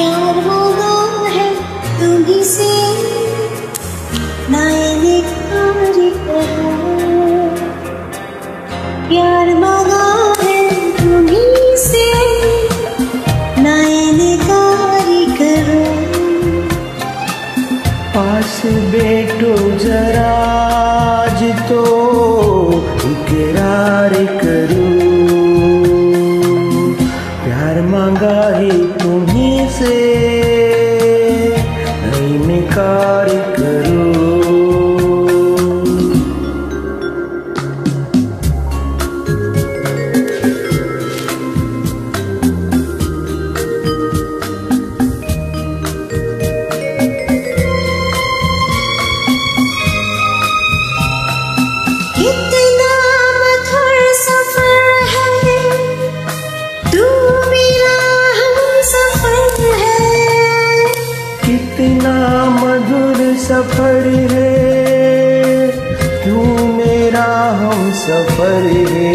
प्यार होगा है तुम्हीं से, ना इनकार करो। प्यार मांगा है तुम्हीं से, ना इनकार करो। पास बैठो जरा आज तो इकरार करो। प्यार मांगा है तुम्हीं से, ना इनकार करो। कितना मधुर सफर है, तू मेरा हमसफर है। कितना मधुर सफर है, तू मेरा हमसफर है।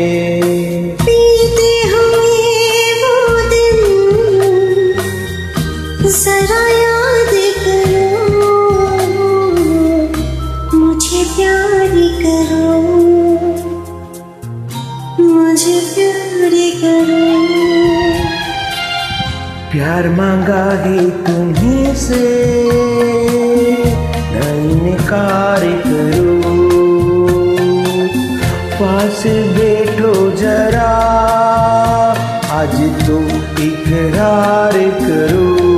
बीते हुए वो दिन जरा याद करो, मुझे प्यार करो, मुझे प्यार करो। प्यार मांगा है तुम्हीं से, ना इनकार करो। पास बैठो जरा आज तो इकरार करो।